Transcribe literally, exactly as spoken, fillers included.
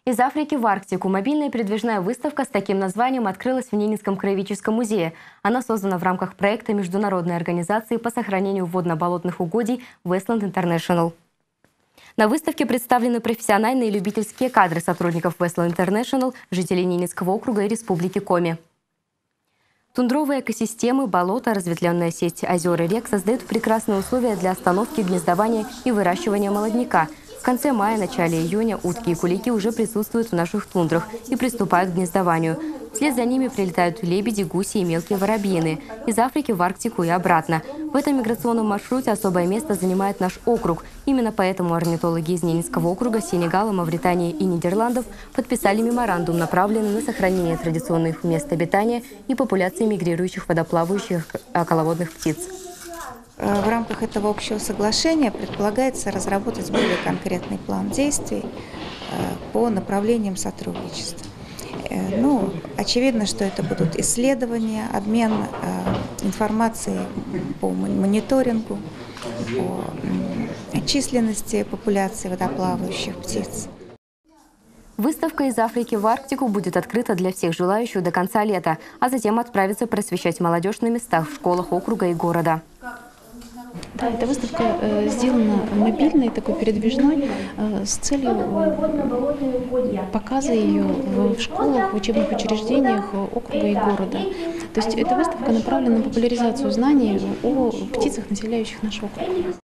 Из Африки в Арктику мобильная передвижная выставка с таким названием открылась в Ненецком краеведческом музее. Она создана в рамках проекта Международной организации по сохранению водно-болотных угодий Westland International. На выставке представлены профессиональные и любительские кадры сотрудников Westland International, жителей Ненецкого округа и Республики Коми. Тундровые экосистемы, болота, разветвленная сеть озер и рек создают прекрасные условия для остановки, гнездования и выращивания молодняка. В конце мая, начале июня утки и кулики уже присутствуют в наших тундрах и приступают к гнездованию. Вслед за ними прилетают лебеди, гуси и мелкие воробьины из Африки в Арктику и обратно. В этом миграционном маршруте особое место занимает наш округ. Именно поэтому орнитологи из Ненецкого округа, Сенегала, Мавритании и Нидерландов подписали меморандум, направленный на сохранение традиционных мест обитания и популяции мигрирующих водоплавающих околоводных птиц. В рамках этого общего соглашения предполагается разработать более конкретный план действий по направлениям сотрудничества. Ну, очевидно, что это будут исследования, обмен информацией по мониторингу, по численности популяции водоплавающих птиц. Выставка из Африки в Арктику будет открыта для всех желающих до конца лета, а затем отправится просвещать молодежь на местах в школах округа и города. Да, эта выставка э, сделана мобильной, такой передвижной, э, с целью показа ее в, в школах, в учебных учреждениях округа и города. То есть эта выставка направлена на популяризацию знаний о птицах, населяющих наш округ.